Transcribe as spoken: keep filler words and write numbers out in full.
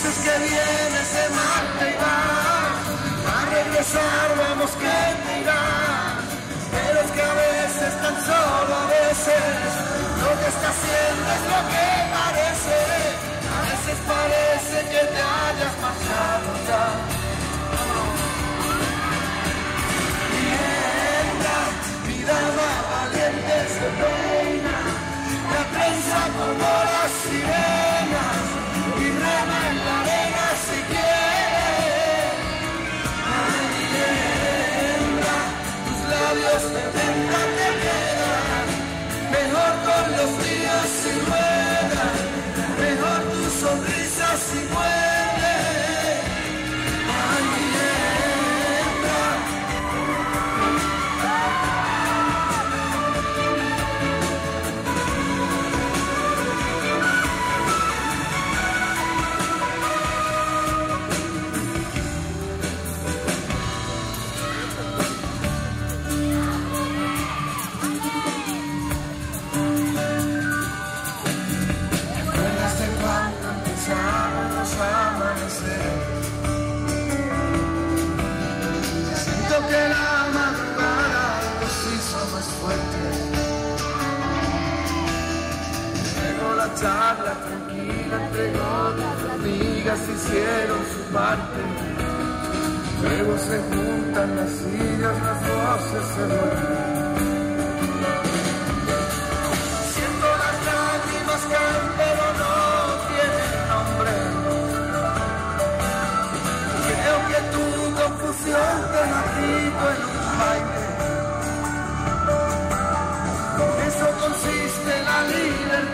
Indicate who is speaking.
Speaker 1: dices que vienes de Marte y vas a regresar, vamos que te irás. Pero es que a veces, tan solo a veces, lo que está haciendo es lo que parece. A veces parece que te hayas marchado ya. Mientras mi dama valiente se peina, la prensa como las sirenas y rema en la arena si quiere. Mientras tus labios de venta te quedan, mejor con los días si ruedan, mejor tu sonrisa si muere. Ay, siento que la madrugada nos hizo más fuertes. Luego la charla tranquila entre otras amigas hicieron su parte. Luego se juntan las sillas, las voces se vuelven. Siento las lágrimas caen pero no tienen nombre. Creo que tu confusión te matito en un baile. Eso consiste en la libertad.